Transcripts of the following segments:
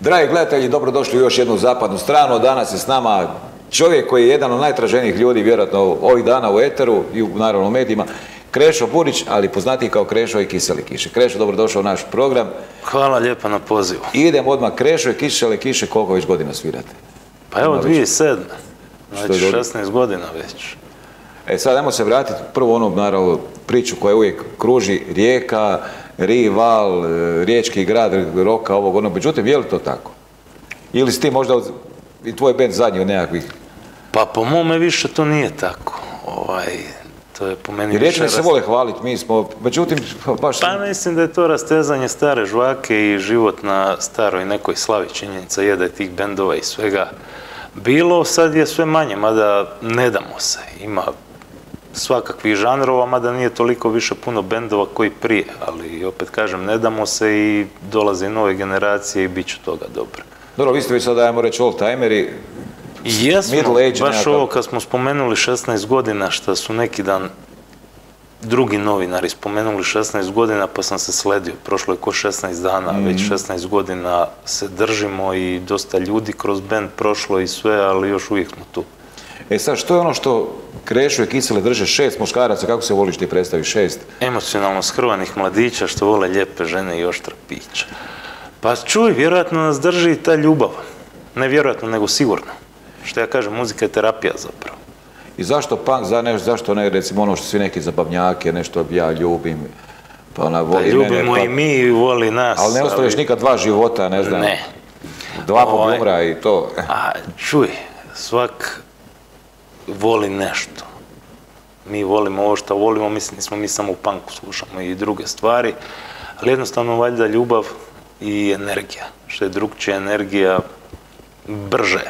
Dragi gledatelji, dobrodošli u još jednu zapadnu stranu. Danas je s nama čovjek koji je jedan od najtraženijih ljudi vjerojatno ovih dana u eteru i naravno u medijima. Krešo Burić, ali poznatiji kao Krešo i Kisele kiše. Krešo, dobrodošao u naš program. Hvala lijepa na pozivu. Idemo odmah, Krešo i Kisele kiše, koliko već godina svirate? Pa evo 2007. Znači 16 godina već. Sad ajmo se vratiti prvo onu naravno priču koja uvijek kruži, Rijeka, rival, riječki grad, roka, ovog ono. Međutim, je li to tako? Ili si ti možda i tvoj bend zadnji od nekakvih? Pa po mome više to nije tako. To je po meni više... Riječani se vole hvaliti, mi smo, međutim, baš... Pa mislim da je to rastezanje stare žvake i život na staroj nekoj slavi. Činjenica je da je tih bendova i svega bilo, sad je sve manje, mada ne damo se. Ima svakakvih žanrova, mada nije toliko više puno bendova koji prije, ali opet kažem, ne damo se i dolaze nove generacije i bit će toga dobro. Dobro, vi ste već sada, ajmo reći, old-timeri, jesmo, baš ovo kad smo spomenuli 16 godina, što su neki dan drugi novinari spomenuli 16 godina, pa sam se sledio, prošlo je ko 16 dana, već 16 godina se držimo i dosta ljudi kroz bend prošlo i sve, ali još uvijek smo tu. Sad, što je ono što Krešo i Kisele drže 6 muškaraca, kako se voliš ti predstavi 6? Emocionalno skrvanih mladića što vole lijepe žene i oštra pića. Pa čuj, vjerojatno nas drži ta ljubav. Ne vjerojatno, nego sigurno. Što ja kažem, muzika je terapija zapravo. I zašto punk, zašto ne, recimo ono što svi neki zabavnjake, nešto ja ljubim, pa ona voli mene. Ljubimo i mi i voli nas. Ali ne ostaviš nikad dva života, ne znam. Ne. Dva poglumra i to. Čuj, svak voli nešto. Mi volimo ovo što volimo, nismo mi samo u punku, slušamo i druge stvari, ali jednostavno valjda ljubav i energija. Što je drugčija energija, brže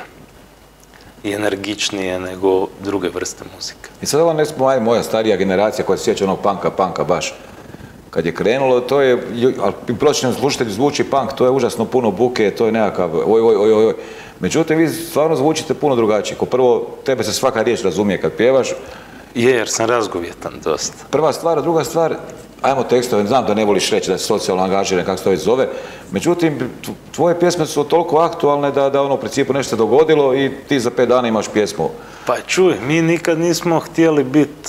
i energičnije nego druge vrste muzike. I sad ovo ne smo moja starija generacija koja se sjeća onog punka baš. Kad je krenulo, to je, ali prosječnom slušatelju zvuči punk, to je užasno puno buke, to je nekakav oj. Međutim, vi stvarno zvučite puno drugačije. Ko prvo, tebe se svaka riječ razumije kad pjevaš. Jer sam razgovjetan dosta. Prva stvar, a druga stvar, ajmo tekstove, znam da ne voliš reći da si socijalno angažiran, kako se to već zove, međutim, tvoje pjesme su toliko aktualne da ono u principu nešto se dogodilo i ti za 5 dana imaš pjesmu. Pa čuj, mi nikad nismo htjeli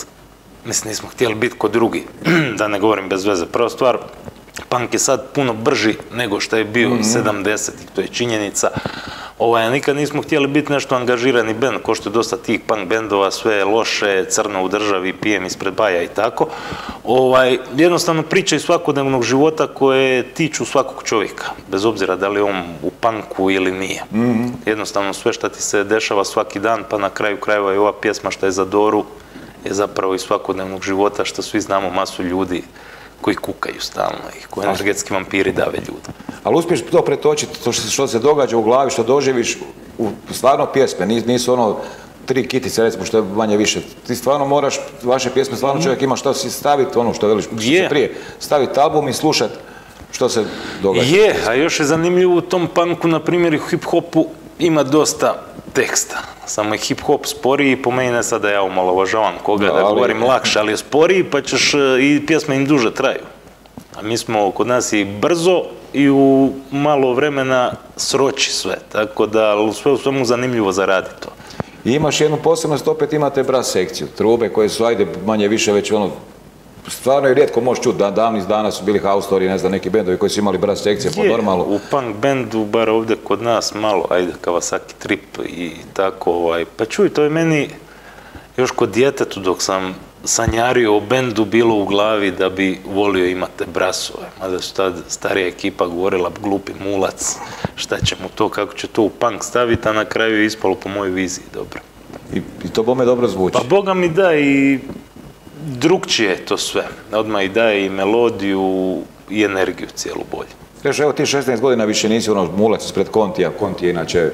biti kod drugi, da ne govorim bez veze. Prva stvar, punk je sad puno brži nego što je bio 70-ih, to je činjenica. Nikad nismo htjeli biti nešto angažirani bend, ko što je dosta tih punk bendova, sve je loše, crno u državi, pijem ispred baja i tako. Jednostavno priča iz svakodnevnog života koje tiču svakog čovjeka, bez obzira da li je on u punku ili nije. Jednostavno sve što ti se dešava svaki dan, pa na kraju krajeva i ova pjesma što je za Doru, je zapravo iz svakodnevnog života što svi znamo masu ljudi koji kukaju stalno i koji energetski vampiri dave ljudi. Ali uspiješ to pretočiti, to što se događa u glavi, što doživiš u stvarno pjesme, nisu ono 3 kitice, recimo, što je manje više. Ti stvarno moraš, vaše pjesme, stvarno čovjek ima što si staviti, ono što veliš, što se prije, staviti album i slušati što se događa. Je, a još je zanimljivo u tom punku, na primjer, i u hip-hopu ima dosta teksta. Samo je hip-hop sporiji, po meni ne sad da ja omalovažavam koga, da govorim lakše, ali je sporiji, pa ćeš i pjesme im duže traju. A mi smo kod nas i brzo i u malo vremena sroči sve, tako da sve u svemu zanimljivo zaradi to. I imaš jednu posebnost, opet imate brass sekciju, trube koje su, ajde, manje više već ono, stvarno je rijetko možeš čuti, davnih dana su bili Haustori, ne znam, neki bendovi koji su imali brass sekcije po normalu. U punk bendu, bar ovdje kod nas, malo, ajde, Kawasaki Trip i tako, pa čuj, to je meni još kod djetetu dok sam sanjario o bendu bilo u glavi da bi volio imati brasove, mada su tad starija ekipa govorila glupi mulac, šta će mu to, kako će to u punk staviti, a na kraju je ispalo po mojoj viziji dobro. I to bome dobro zvuči? Pa Boga mi da i drugčije je to sve. Odmah i daje i melodiju i energiju cijelu bolje. Kažeš, evo ti 16 godina više nisi ono mulac ispred Kontija. Konti je inače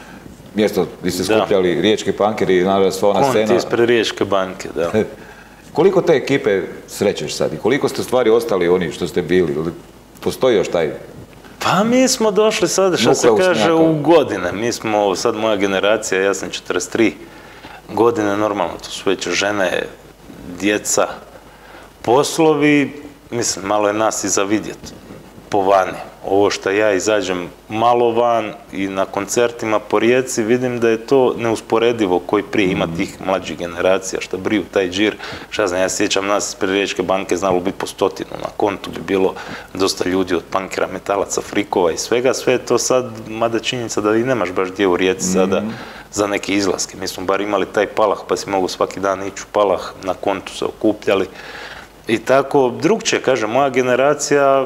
mjesto gdje ste skupljali riječki punkeri i naravno sva ona scena. Konti ispred Riječke banke, da. Koliko te ekipe srećeš sad i koliko ste stvari ostali oni što ste bili? Postoji još taj... Pa mi smo došli sad, što se kaže, u godine. Mi smo, sad moja generacija, ja sam 43 godine, normalno, to su već žene, djeca, poslovi, mislim, malo je nas i za vidjeti. po vani. Ovo što ja izađem malo van i na koncertima po Rijeci, vidim da je to neusporedivo koji prije ima tih mlađih generacija što briju taj džir. Šta znam, ja sjećam nas ispred Riječke banke znalo biti po 100, na kontu bi bilo dosta ljudi od punkera, metalaca, frikova i svega. Sve je to sad, mada činjenica da i nemaš baš gdje u Rijeci sada za neke izlaske. Mi smo bar imali taj Palah pa si mogu svaki dan ići u Palah, na kontu se okupljali. I tako, drugčije, kažem, moja generacija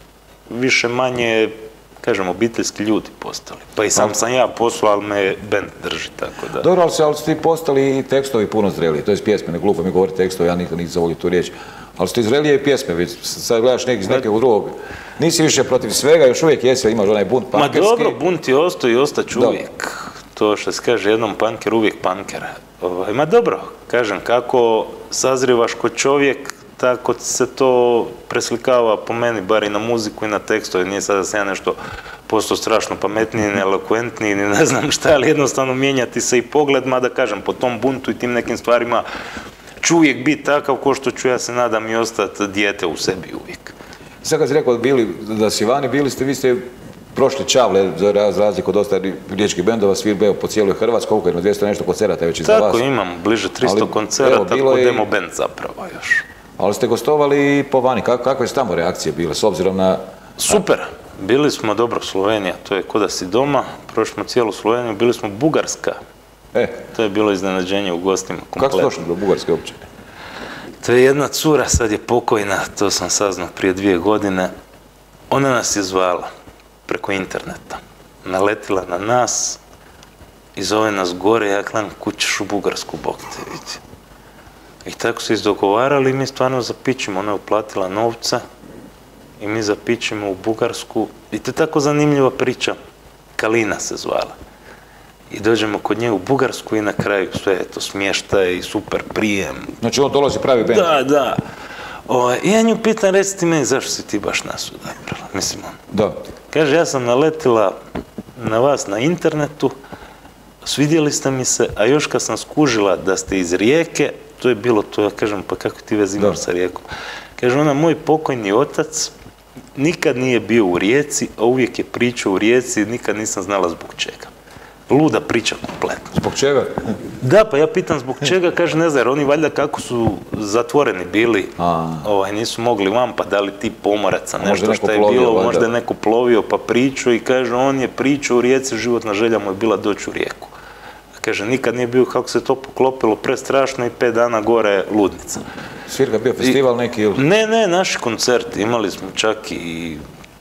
više manje, kažem, obiteljski ljudi postali. Pa i sam ja poslao, ali me bend drži, tako da. Dobro, ali su ti postali i tekstovi puno zreliji, to je pjesme, ne glupo mi govori tekstovi, ja nikad nisam zavolio tu riječ, ali su ti zrelije i pjesme, sad gledaš iz nekog drugog, nisi više protiv svega, još uvijek jesi, imaš onaj bunt punkerski. Ma dobro, bunt je ostao i ostaću uvijek. To što se kaže jednom punker, uvijek punker. Ma dobro, kažem, kako sazrivaš kod čovjek, tako se to preslikava po meni, bar i na muziku i na tekstove. Nije sada sam ja nešto postao strašno pametniji, neelokventniji, ni ne znam šta, ali jednostavno mijenjati se i pogled, mada kažem, po tom buntu i tim nekim stvarima ću uvijek biti takav ko što ću, ja se nadam, i ostati dijete u sebi uvijek. Sad kad si rekao da si vani, vi ste prošli čavle, za razliku od dosta riječkih bendova, svirbeo po cijeloj Hrvatskoj, koliko je na 200 nešto koncerata već iza vas. Tako, imam bliže 300 koncerata, ko demo band zapravo još. Ali ste gostovali i po vani, kakve su tamo reakcije bile, s obzirom na... Super, bili smo dobro, Slovenija, to je ko da si doma, prošli smo cijelu Sloveniju, bili smo Bugarska. To je bilo iznenađenje u gostima. Kako ste došli do Bugarske uopće? To je jedna cura, sad je pokojna, to sam saznao prije 2 godine. Ona nas je zvala preko interneta, naletila na nas i zove nas gore, ja gledam, kud ćeš u Bugarsku, Bog te vidi. I tako se izdogovarali i mi stvarno zapičimo, ona je uplatila novca i mi zapičimo u Bugarsku i to je tako zanimljiva priča, Kalina se zvala. I dođemo kod nje u Bugarsku i na kraju sve je to smještaj i super prijem. Znači on dolazi pravi bend? Da. I ja nju pitam, reci ti meni zašto si ti baš nas odabrala, mislim on. Da. Kaže, ja sam naletila na vas na internetu, svidjeli ste mi se, a još kad sam skužila da ste iz Rijeke, to je bilo to, ja kažem, pa kako ti vezi imaš sa Rijekom? Kaže ona, moj pokojni otac nikad nije bio u Rijeci, a uvijek je pričao u Rijeci, nikad nisam znala zbog čega. Luda priča kompletno. Zbog čega? Da, pa ja pitam zbog čega, kaže, ne znam, jer oni valjda kako su zatvoreni bili, nisu mogli van, pa da li ti pomoraca, nešto što je bilo, možda je neko plovio pa pričao i kaže, on je pričao u Rijeci, životna želja mu je bila doći u Rijeku. Kaže, nikad nije bio, kako se to poklopilo, prestrašno i 5 dana gore ludnica. Svirka bio festival neki ili? Ne, naši koncerti, imali smo čak i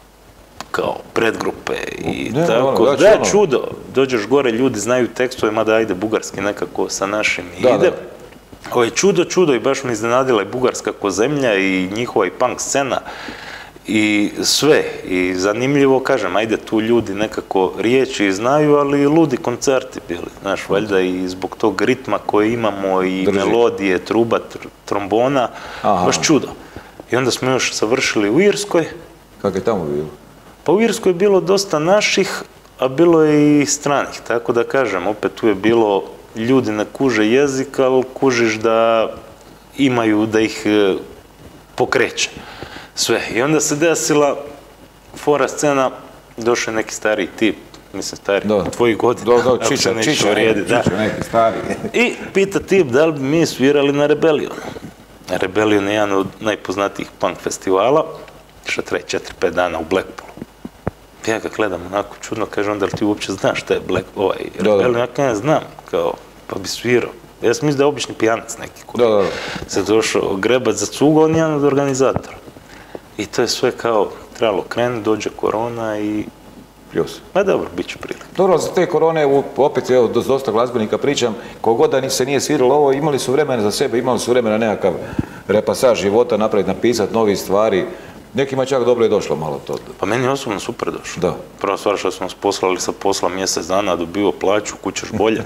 kao predgrupe i tako. Da, čudo, dođeš gore, ljudi znaju tekstove, mada ajde bugarski nekako sa našim ide. Ovo je čudo i baš me iznenadila i Bugarska ko zemlja i njihova i punk scena. I sve, i zanimljivo, kažem, ajde tu ljudi nekako riječi znaju, ali ludi koncerti bili, znaš, valjda i zbog tog ritma koje imamo i melodije, truba, trombona, baš čudo. I onda smo još završili u Irskoj. Kako je tamo bilo? Pa u Irskoj je bilo dosta naših, a bilo je i stranih, tako da kažem, opet tu je bilo, ljudi ne kuže jezik, ali kužiš da imaju, da ih pokreće. Sve. I onda se desila fora scena, došao je neki stariji tip, mislim stariji, tvojih godina, ako se neće urijedi. Neki stariji. I pita tip da li bi mi svirali na Rebellionu. Rebellion je jedan od najpoznatijih punk festivala, što traje 4-5 dana u Blackpoolu. Ja ga gledam onako čudno, kaže onda li ti uopće znaš šta je Rebellion, ja ne znam, kao, pa bi svirao. Ja sam mislim da je obični pijanac neki koji se došao grebat za cugu, on je jedan od organizatora. I to je sve kao trebalo krenuti, dođe korona i... Ma dobro, bit će prilike. Dobro, za te korone, opet, evo, dosta glazbenika pričam, kogod da se nije sviralo ovo, imali su vremena za sebe, imali su vremena nekakav repasaž života, napraviti, napisati novih stvari. Nekima čak dobro je došlo malo to. Pa meni je osobno super došlo. Da. Prva stvar što smo nas poslali sa posla mjesec dana, dobio plaću, kućeš bolje.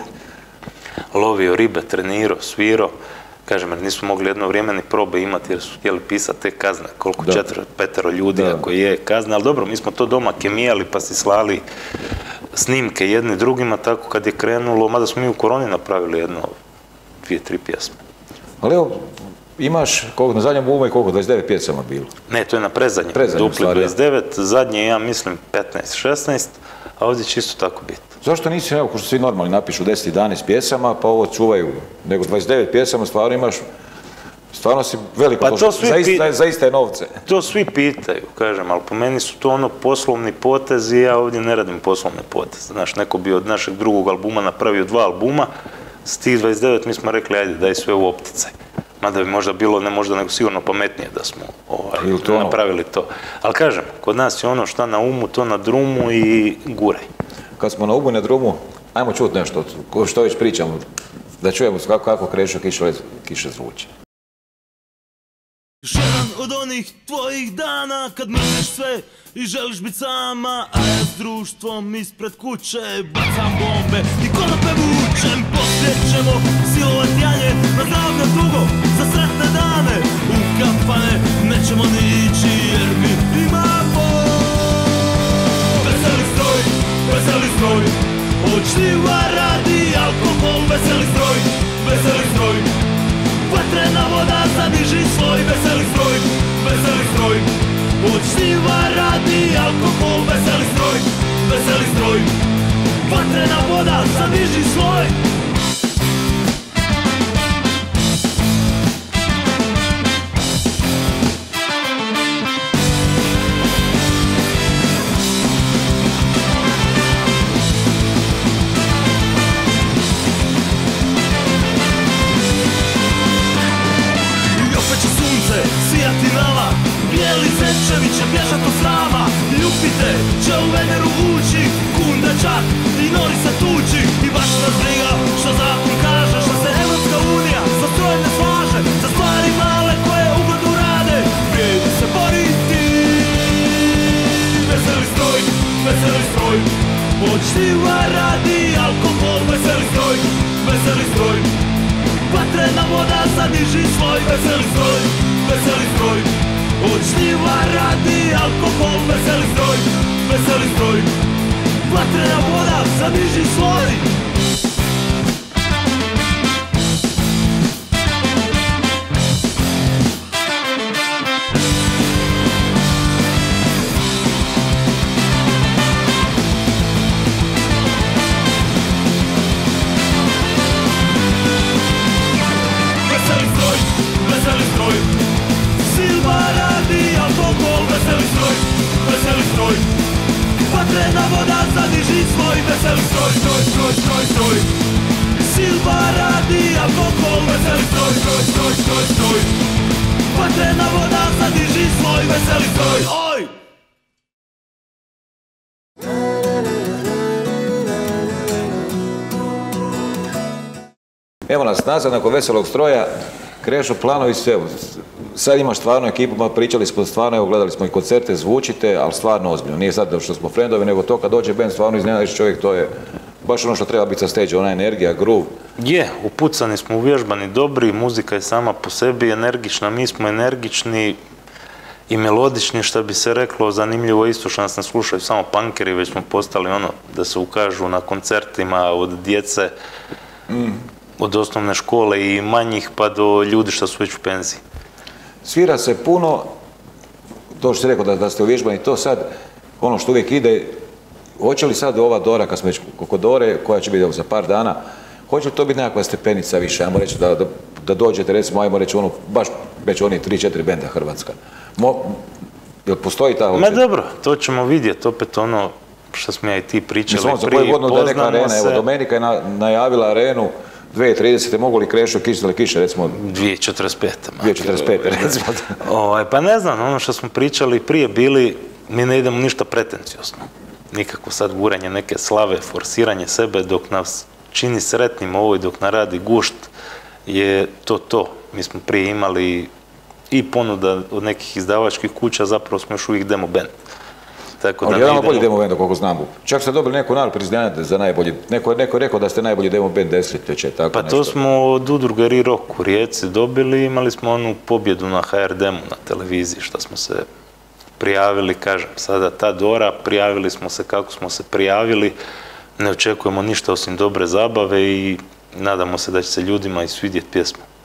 Lovio ribe, trenirao, svirao. Kažem, jer nisu mogli jedno vrijeme ni probe imati jer su htjeli pisati te kazne, koliko 4-5 ljudi ako je kazna, ali dobro, mi smo to doma kemijali pa si slali snimke jedni drugima, tako kad je krenulo, mada smo mi u koroni napravili 1, 2, 3 pjesme. Ali evo, imaš na zadnjem albumu je koliko, 29 pjesama bilo? Ne, to je na predzadnjem. Dupli 29, zadnje ja mislim 15-16, a ovdje će isto tako biti. Zašto nisi, evo, ko što svi normalni napišu 10-11 pjesama, pa ovo čuvaju, nego 29 pjesama stvarno imaš, stvarno si veliko, pa za iste novce. To svi pitaju, kažem, ali po meni su to ono poslovni potezi i ja ovdje ne radim poslovne poteze. Znaš, neko bi od našeg drugog albuma napravio 2 albuma, s tih 29 mi smo rekli, ajde, daj sve u opticaj. Mada bi možda bilo, ne možda, nego sigurno pametnije da smo napravili to. Ali kažem, kod nas je ono šta na umu, to na drumu i guraj. Kad smo na umu i na drumu, ajmo čuti nešto, što već pričamo, da čujemo kako Krešo Kiše zvuči. Još jedan od onih tvojih dana kad mrziš sve i želiš bit sama, a ja s društvom ispred kuće bacam bombe i konope vučem. Poslije ćemo silovat janje na zdravlje dugo za sretne dane. U kafane nećemo ni ići jer mi imamo veseli stroj, od štiva radi alkohol. Veseli stroj, vatrena voda zadiži svoj. Veseli stroj, od štiva radi alkohol. Veseli stroj, vatrena voda zadiži svoj. Bijeli zečevi će bježat od srama, Jupiter će u Veneru ući, Kunda čak i Nori se tući. I baš nas briga što zakon kaže, što se Evropska unija sa strojem ne slaže, za stvari male koje ugodno rade, vrijedi se boriti. Veseli stroj, od štiva radi alkohol. Veseli stroj, vatrena voda zadiži svoj. Veseli stroj, od štiva radi alkohol. Veseli stroj, vatrena voda zadiži svoj. Veseli stroj, Silva radi alkohol. Veseli stroj, vatrena voda zadiži svoj. Veseli stroj, Silva radi alkohol. Veseli stroj, vatrena voda zadiži svoj. Veseli stroj, oj! Evo nas nazad nakon Veselog stroja, Krešo, planovi su, evo, sad imaš stvarno ekipu, pričali smo stvarno, evo, gledali smo i koncerte, zvučite, ali stvarno ozbiljno, nije sad što smo frendovi, nego to kad dođe band, stvarno iznenadiš čovjek, to je baš ono što treba biti sa stage, ona energija, groove. Je, upucani smo, uvježbani, dobri, muzika je sama po sebi energična, mi smo energični i melodični, što bi se reklo, zanimljivo isto što nas ne slušaju samo punkeri, već smo postali ono da se ukažu na koncertima od djece, od osnovne škole i manjih pa do ljudi što su već u penziji. Svira se puno, to što si rekao da ste uvježbani, to sad, ono što uvijek ide, hoće li sad ova Dora, kad smo već kod Dore, koja će biti za par dana, hoće li to biti nekakva stepenica više, ajmo reći da dođete, recimo, ajmo reći, ono, baš već oni 3-4 benda Hrvatska. Jel postoji ta hoće? Ma dobro, to ćemo vidjeti, opet ono što smo ja i ti pričali prije, poznamo se. Evo, Domenika je najavila arenu 2030. mogu li Krešo Kiše, recimo? 2045. 2045. recimo. Pa ne znam, ono što smo pričali prije bili, mi ne idemo ništa pretenciozno. Nikako sad guranje neke slave, forsiranje sebe dok nas čini sretnim ovo i dok naradi gušt je to. Mi smo prije imali i ponuda od nekih izdavačkih kuća, zapravo smo još uvijek demo band. Ali jedan od bolji demo benda, koliko znam. Čak ste dobili neko nagradu priznanje za najbolji. Neko je rekao da ste najbolji demo band desetljeća. Pa to smo od udruge Rock u Rijeci dobili, imali smo onu pobjedu na HRD-u na televiziji, što smo se prijavili, kažem, sada ta Dora, prijavili smo se kako smo se prijavili, ne očekujemo ništa osim dobre zabave i nadamo se da će se ljudima i svidjeti pjesma.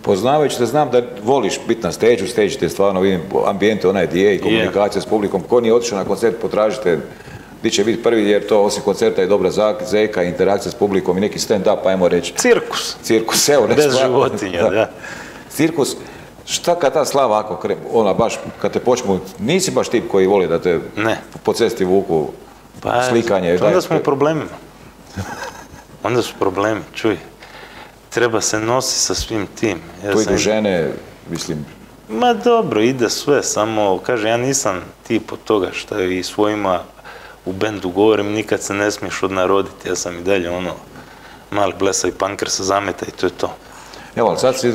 Poznavajući te znam da voliš biti na stage te stvarno vidim ambijente, onaj di je i komunikacija s publikom. Ko nije otišao na koncert, potražite gdje će biti prvi, jer to osim koncerta je dobra zeka, interakcija s publikom i neki stand-up, ajmo reći. Cirkus, evo. Bez životinja, da. Cirkus, šta kad ta slava ako ona baš, kad te počmu, nisi baš tip koji voli da te po cesti vuku slikanje. Onda smo u problemima. Onda su problemi, čuj. Treba se nositi sa svim tim. Tu idu žene, mislim... Ma dobro, ide sve, samo, kaže, ja nisam tip od toga što i svojima u bendu govorim, nikad se ne smiješ odnaroditi, ja sam i dalje mali blesavi punker sa zameta i to je to. Evo, ali sad si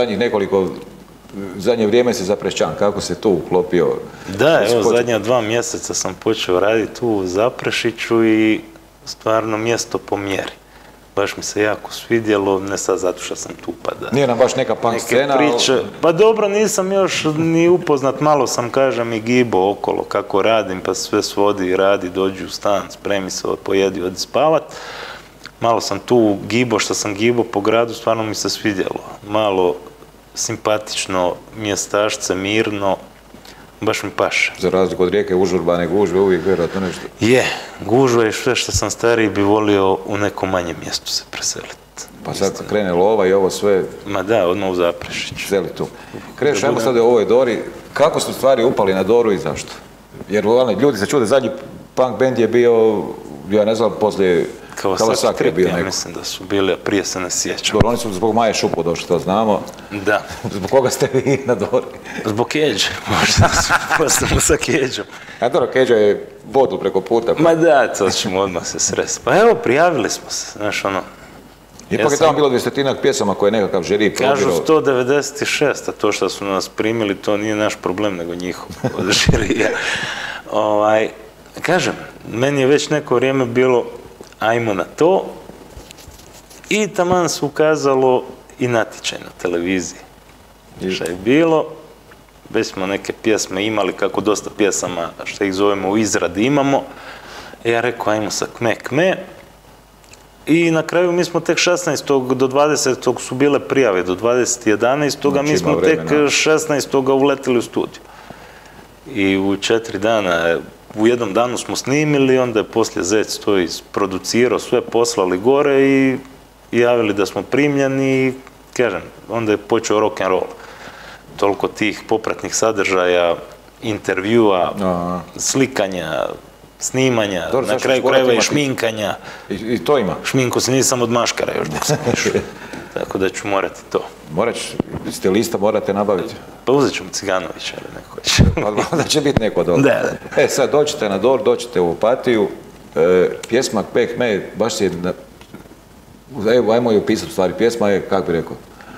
zadnje vrijeme si Zaprešćan, kako se tu uklopio? Da, evo, zadnja 2 mjeseca sam počeo raditi tu u Zaprešiću i stvarno mjesto po mjeri. Baš mi se jako svidjelo, ne sad zato što sam tu pa da... Nije nam baš neka punk scena, priče. Pa dobro, nisam još ni upoznat, malo sam, kažem, i gibo okolo kako radim, pa sve svodi, radi, dođi u stan, spremi se, pojedi, odi spavat. Malo sam tu gibo, što sam gibo po gradu, stvarno mi se svidjelo. Malo simpatično, mjestašce, mirno, baš mi paše. Za razliku od Rijeke, užurbane gužve, uvijek vjerojatno nešto. Je, gužva i sve što sam stariji bi volio u nekom manjem mjestu se preseliti. Pa sad krene lova i ovo sve... Ma da, odmah u Zaprešić. Seli tu. Kreneš, ajmo sad u ovoj Dori. Kako su stvari upali na Doru i zašto? Jer ljudi se čude, zadnji punk band je bio, ja ne znam, poslije... Kawasaki Trip, ja mislim da su bili, a prije se ne sjećam. Dobro, oni su zbog Maje Šupo došli, to znamo. Da. Zbog koga ste vi na Dori? Zbog Keđe, možda smo sa Keđom. A dobro, Keđa je vodu preko puta. Ma da, to ćemo odmah se sresti. Pa evo, prijavili smo se, znaš Ipak je tamo bilo 200-ak pjesama koje je nekakav žiri probirao. Kažu 196, a to što su nas primili, to nije naš problem, nego njihov od žirija. Kažem, meni je već neko vrijeme bilo ajmo na to i taman se ukazalo i natječaj na televiziji. Što je bilo, već smo neke pjesme imali, kako dosta pjesama, što ih zovemo u izradi imamo. Ja rekao, ajmo sa kme. I na kraju mi smo tek 16. do 20. su bile prijave, do 20.11. mi smo tek 16. uletili u studiju. I u 4 dana, u jednom danu smo snimili, onda je poslije Zec to isproducirao, sve poslali gore i javili da smo primljeni i, kažem, onda je počeo rock and roll. Toliko tih popratnih sadržaja, intervjua, slikanja, snimanja, na kraju krajeva i šminkanja. I to ima? Šminku se nisam od maškara još dok sam išao. Tako da ću morati to. Stilista morate nabaviti? Pa uzet ćemo Ciganovića, ali neko će. Da će biti neko dobro. Da. Sad dođete na Dor, dođete u Opatiju, pjesma Pek Me, baš je, ajmo ju pisati u stvari, pjesma je, kako bi rekao?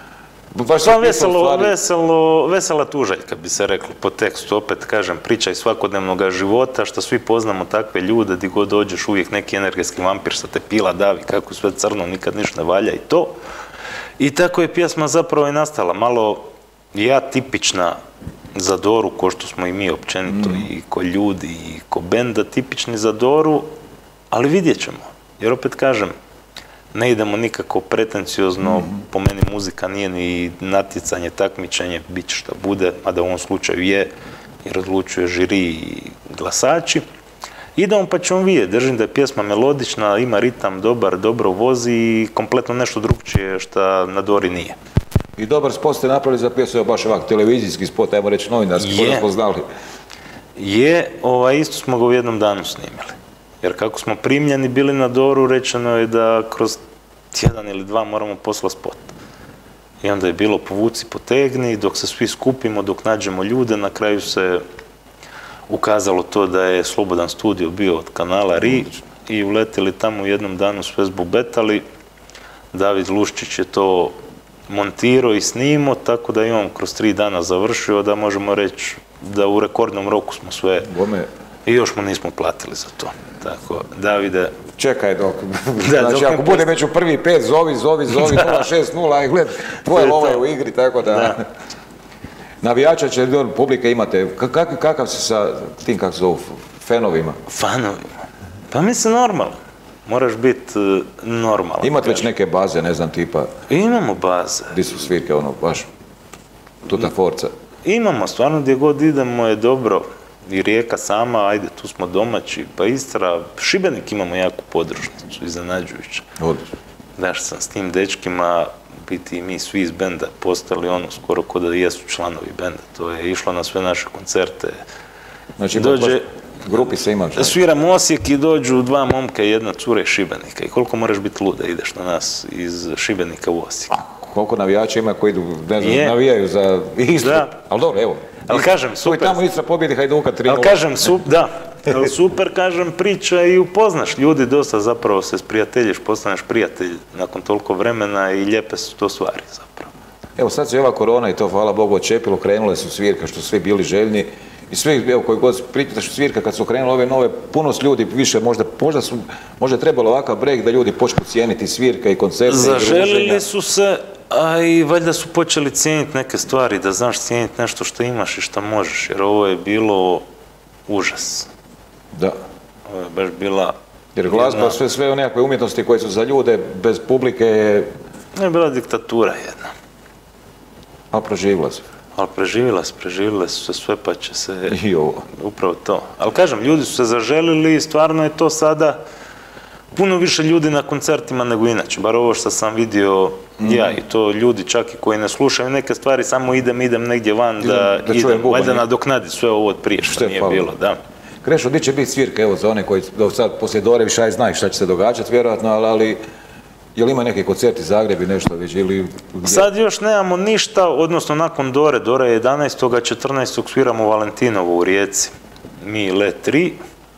Vesela tužaljka bi se reklo po tekstu, opet kažem, priča iz svakodnevnog života, što svi poznamo takve ljude, di god dođeš uvijek neki energetski vampir što te pila, davi, kako sve crno, nikad ništa ne valja i to. I tako je pjesma zapravo i nastala, malo tipična za Doru, ko što smo i mi općenito, i ko ljudi, i ko benda, tipični za Doru, ali vidjet ćemo, jer opet kažem, ne idemo nikako pretenciozno, po meni muzika nije ni natjecanje, takmičenje, bit će šta bude, mada u ovom slučaju je, jer odlučuje žiri i glasači. Idemo pa ćemo vidjeti, držim da je pjesma melodična, ima ritam dobar, dobro vozi i kompletno nešto drugčije što na Dori nije. I dobar spot ste napravili za pjesmu, baš ovak televizijski spot, ajmo reći novinarski, koji smo znali. Isto smo ga u jednom danu snimili. Jer kako smo primljeni bili na Doru, rečeno je da kroz tjedan ili 2 moramo poslati spot. I onda je bilo povuci, potegni, dok se svi skupimo, dok nađemo ljude, na kraju se ukazalo to da je Slobodan studio bio od kanala RI i uletili tamo u jednom danu, sve zbubetali. David Luščić je to montirao i snimao, tako da je on kroz 3 dana završio, da možemo reći da u rekordnom roku smo sve... I još mu nismo platili za to. Tako, Davide... Čekaj dok... Znači, ako bude među prvi 5, zovi 060, aj gled, tvoje lova je u igri, tako da... Navijača će, publike imate, kakav si sa tim, kako se zovu, fanovima? Fanovima? Pa mislim normalno. moraš biti normalan. Imate već neke baze, ne znam, tipa, Imamo baze. di su svirke, ono, baš, tuta forca. Imamo, stvarno gdje god idemo je dobro. I Rijeka sama, ajde, tu smo domaći, pa Istra, Šibenik imamo jaku podružnicu, iznenađujuće. Odlično. Daš sam s tim dečkima, biti i mi svi iz benda postali ono skoro ko da jesu članovi benda. To je išlo na sve naše koncerte. Znači, Dođe, grupi se ima. sviram Osijek i dođu dva momka i jedna cura iz Šibenika. I koliko moraš biti lud da ideš na nas iz Šibenika u Osijek. Koliko navijača ima koji idu, ne znam, Je. navijaju za Istru. Da. Ali dobro, evo. Ali kažem, Koji super. tamo Istra pobjedi Hajduka 3:0. Ali kažem, ali super, kažem, priča i upoznaš ljudi, dosta zapravo se sprijateljiš, postaneš prijatelj nakon toliko vremena i lijepe su to stvari zapravo. Evo sad se i ova korona i to, hvala Bogu, odčepilo, krenule su svirke što su svi bili željni. I svi, evo, koji god pričaš svirka, kad su krenule ove nove, puno su ljudi više, možda je trebalo ovakav break da ljudi počnu cijeniti svirke i koncerte i druženja. Zaželili su se, a i valjda su počeli cijeniti neke stvari, da znaš cijeniti nešto što imaš i što možeš, jer ovo je bilo užas. Da. Ovo je baš bila... Jer glazba, sve nekakve umjetnosti koje su za ljude bez publike je... To je bila diktatura jedna. A proživjela se. Ali preživjele su se sve, pa će se... I ovo. Upravo to. Ali kažem, ljudi su se zaželili i stvarno je to sada puno više ljudi na koncertima nego inače. Bar ovo što sam vidio ja i to ljudi čak i koji ne slušaju neke stvari, samo idem negdje van da idem. Valjda nadoknadi sve ovo od prije što nije bilo. Da. Krešo, gdje će biti svirka, evo, za one koji do sad poslije Dore više aj znaju šta će se događati, vjerojatno, ali je li ima neki koncerti Zagreb i nešto već ili... Sad još nemamo ništa, odnosno nakon Dore, Dore je 11. 14. sviramo u Valentinovu u Rijeci. Mi Let 3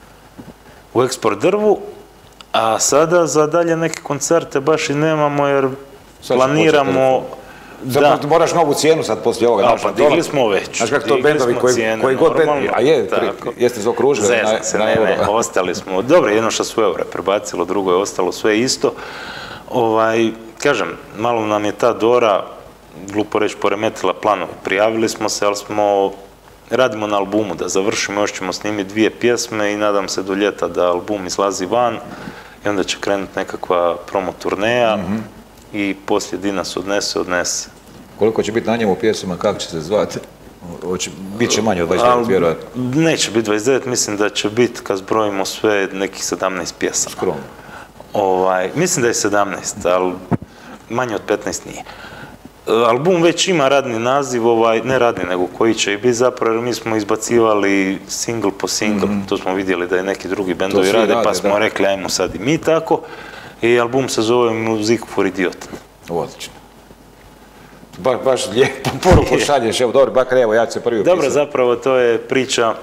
u Eksport drvu, a sada za dalje neke koncerte baš i nemamo jer planiramo... Da. Moraš novu cijenu sad poslije ovoga. Pa digli smo već. Znaš kako to bendovi koji god bendovi, a jeste zaokružili Zezam se, ne, ostali smo. Dobro, jedno što su eura prebacilo, drugo je ostalo sve isto. Kažem, malo nam je ta Dora, glupo reći, poremetila planove. Prijavili smo se, ali radimo na albumu da završimo, još ćemo snimiti 2 pjesme i nadam se do ljeta da album izlazi van i onda će krenuti nekakva promo turneja i poslije di nas odnese. Koliko će biti na njemu pjesama, kako će se zvati? Biće manje od 29, vjerojatno. Neće biti 29, mislim da će biti, kad zbrojimo sve, nekih 17 pjesama. Skromno. Mislim da je 17, ali manje od 15 nije. Album već ima radni naziv, ne radni, nego koji će i biti zapravo, jer mi smo izbacivali single po single, to smo vidjeli da je neki drugi bendovi rade, pa smo rekli ajmo sad i mi tako. I album se zove Music for Idiot. Odlično. Baš lijepo poruku šalješ, evo dobro, bakar, evo ja ću se prvi upisati. Dobro, zapravo to je priča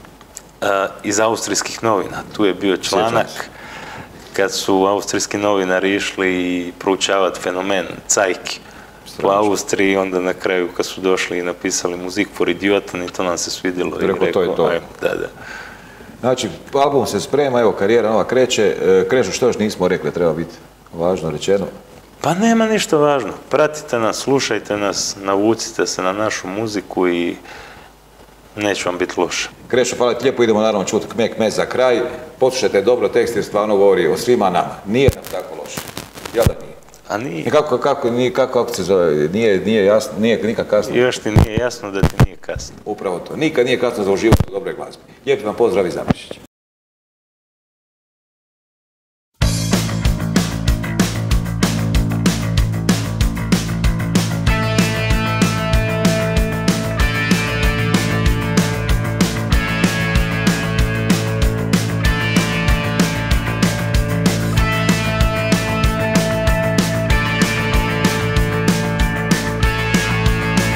iz austrijskih novina. Tu je bio članak kad su austrijski novinari išli proučavati fenomen Cajki u Austriji, onda na kraju kad su došli i napisali Music for Idiot, i to nam se svidjelo. Rekao, to je to. Da. Znači, album se sprema, evo, karijera nova kreće. Krešo, što još nismo rekli, treba biti važno rečeno? Pa nema ništa važno. Pratite nas, slušajte nas, navucite se na našu muziku i neće vam biti loše. Krešo, hvala ti lijepo, idemo naravno čuti Kmek za kraj. Poslušajte dobro tekst jer stvarno govori o svima nama. Nije nam tako loše. Ja da nije. A nije. Kako se zove? Nije jasno, nije nikad kasno. Još ti nije jasno da ti nije kasno. Upravo to. Nikad nije kasno za uživati u dobre glazbe. Lijepi vam pozdrav iz Zaprešića.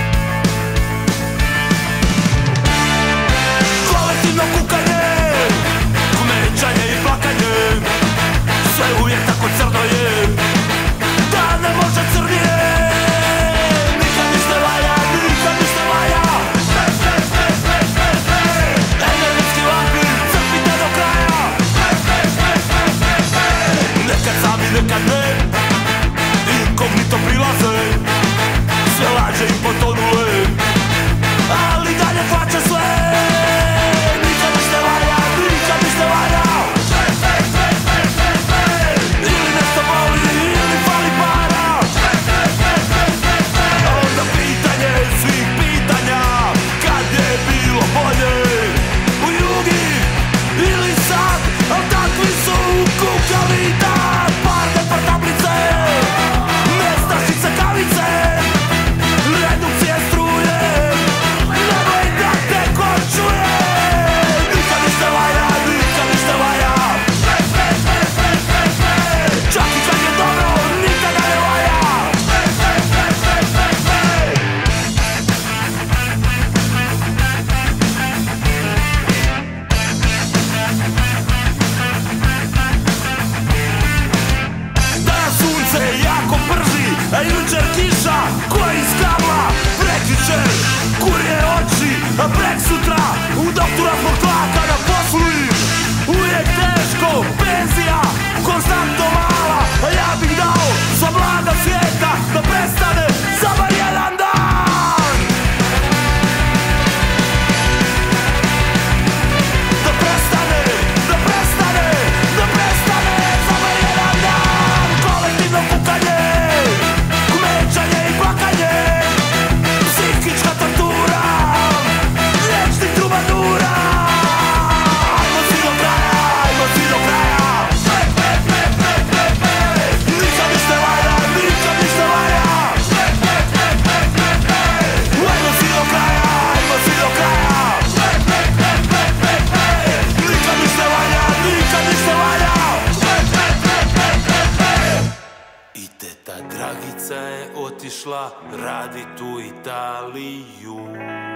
Kolektivno kukanje Teta Dragica je otišla radit u Italiju.